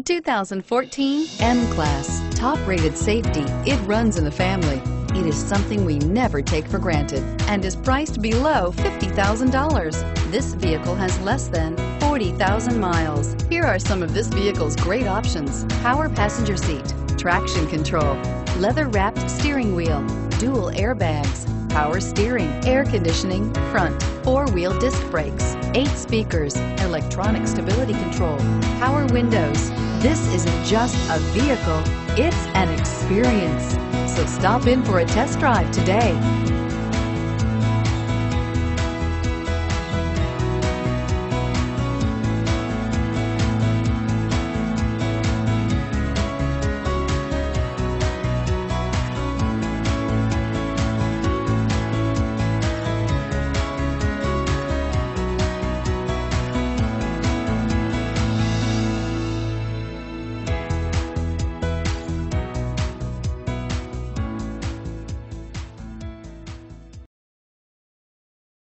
2014 M-Class. Top-rated safety, it runs in the family. It is something we never take for granted and is priced below $50,000. This vehicle has less than 40,000 miles. Here are some of this vehicle's great options: power passenger seat, traction control, leather-wrapped steering wheel, dual airbags, power steering, air conditioning, front, four-wheel disc brakes, 8 speakers, electronic stability control, power windows. This isn't just a vehicle, it's an experience. So stop in for a test drive today.